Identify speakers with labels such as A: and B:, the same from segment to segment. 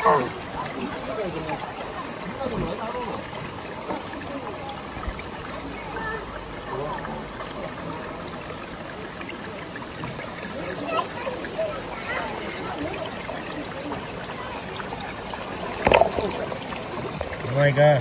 A: Oh my god.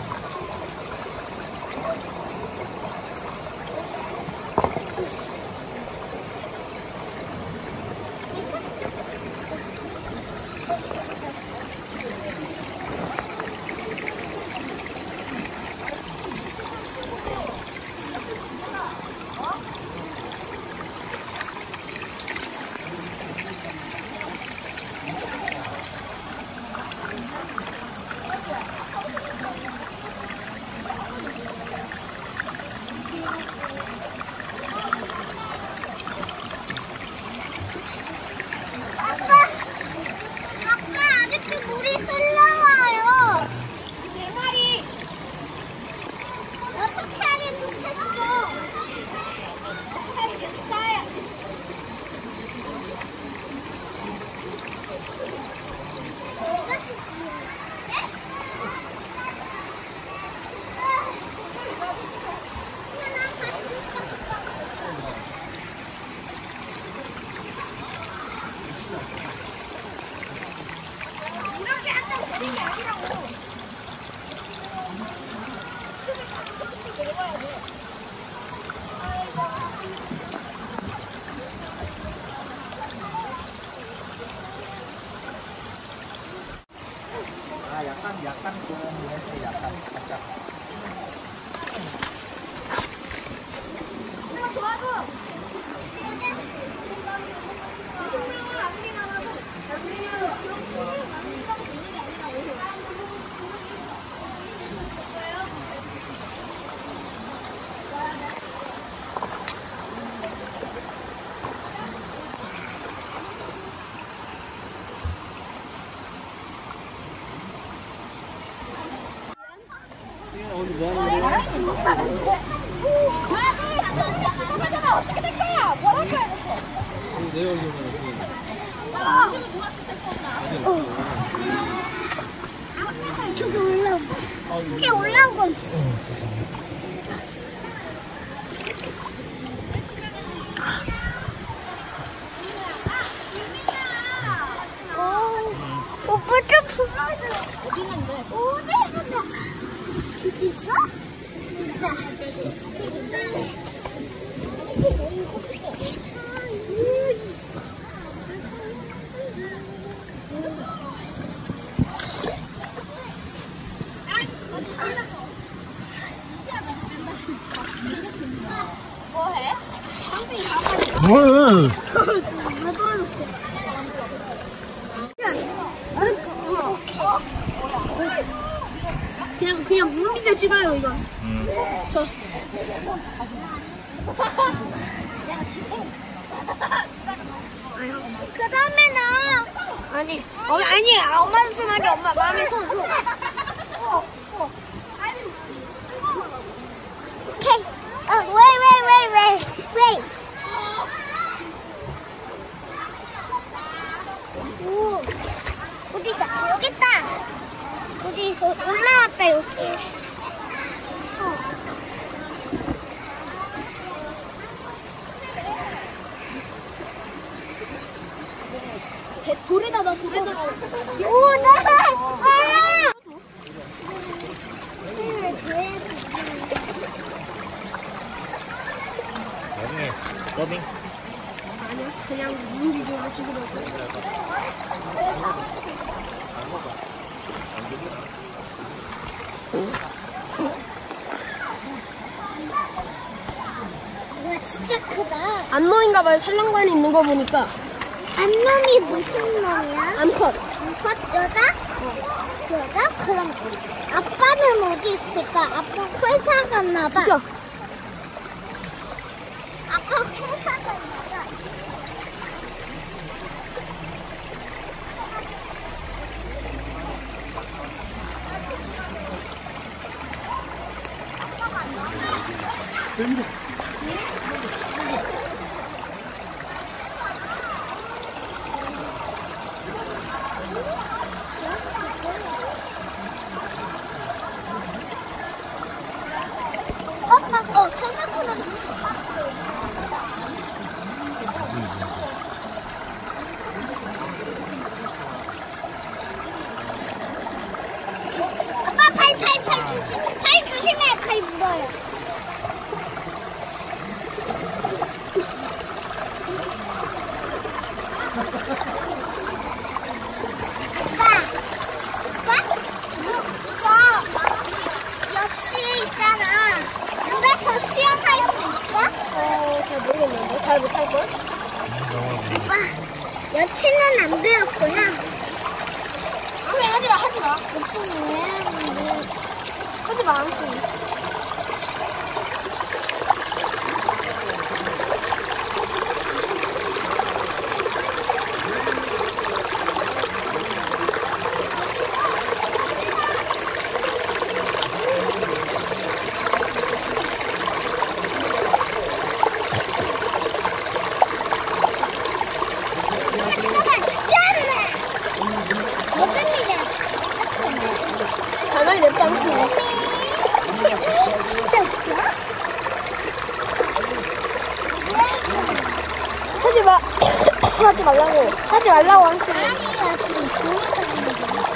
A: 약간 그런 약간 살짝.
B: 어떻게 될 거야? 뭐라고 해야겠어?
A: 내 얼굴은
B: 저기 올라오고. 저기 올라오고 있어. 오빠 좀 불러줘. 어디 있는데? 어디 있는데? 저기 있어? 진짜. 뭐해?
A: 뭘?
B: 그냥 물 밑에 찍어요 이거. 저. 그 다음에는 아니 엄마 손 하게 엄마 마음이 손. 오케이. wait. 오, 어디다? 여기 있다. 어디서 올라왔다 여기. 돌에다 놔. 오, 나!
A: 나중에 서빙?
B: 아니야, 그냥 물 위주로 찍으려고. 와, 진짜 크다.
C: 암놈인가봐요. 산란관에 있는 거 보니까.
B: 암놈이 무슨 놈이야?
C: 암컷.
B: 암컷 여자? 여자? 그럼 아빠는 어디 있을까? 아빠 회사 갔나봐.
C: 그죠?
B: 아빠 회사 갔나봐. 생각보다 아빠 팔 조심해. 팔 물어요. 이거 여치 있잖아. 물에서 수영할 수 있어?
C: 잘 모르겠는데. 잘 못할걸?
B: 오빠, 여치는 안 배웠구나.
C: 그래, 하지마.
B: 왜?
C: 하지마. 가만히 냅다 않고.
B: 진짜 웃겨?
C: 하지마. 하지 말라고. 하지 말라고 한지.
B: 아니야, 지금 좋은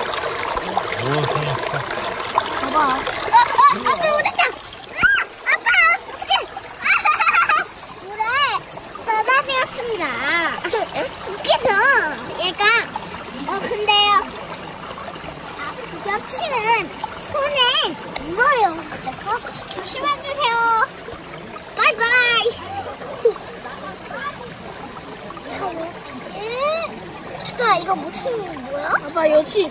C: 봐봐.
B: 아빠 오랬다! 아빠! 어떡해! 물에 떠다녔습니다. 웃기죠? 얘가. 근데요. 여치는 손에 물어요. 그래서 조심해주세요. 바이바이. 잠깐, 이거 무슨 뭐야?
C: 아빠 여치.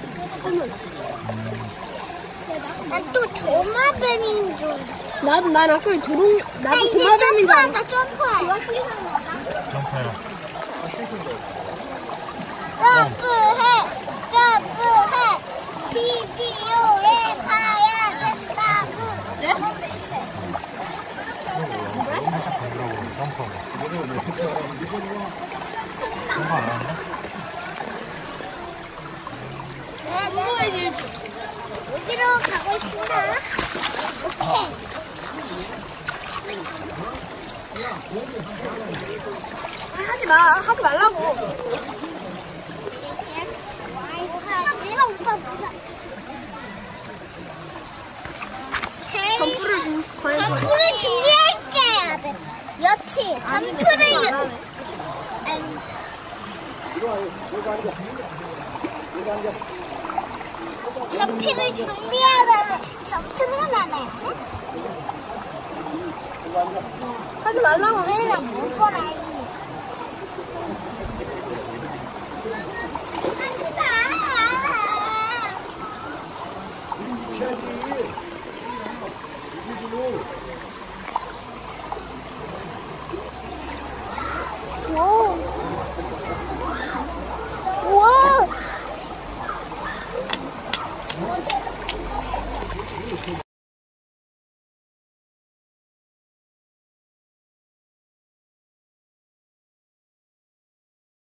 B: 난 또 도마뱀인 줄.
C: 난 아까
B: 나
C: 나도
B: 이제
C: 도마뱀인 줄 알았어.
B: 점프해.
A: 점프해라.
B: 점프해. 비디오에 가야 된다고.
C: 네?
A: 살짝 건드려보고 점프하고. 점프 안 하는데?
B: 네. 여기로 가고 있습니다. 오케이.
C: 하지 말라고.
B: 오빠 뭐야?
C: 점프를 과연
B: 점프를 준비할게 해야 돼. 여치 점프를 점프를 준비하다가 점프를 안 해.
C: 하지 말라고.
B: 왜나 먹어라. 하지 마.